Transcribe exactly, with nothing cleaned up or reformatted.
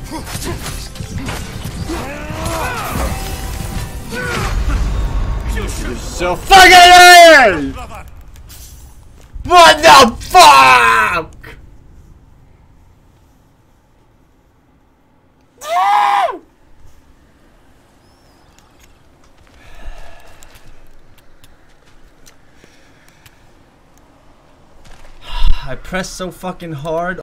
You're so fucking iron! What the fuck? I pressed so fucking hard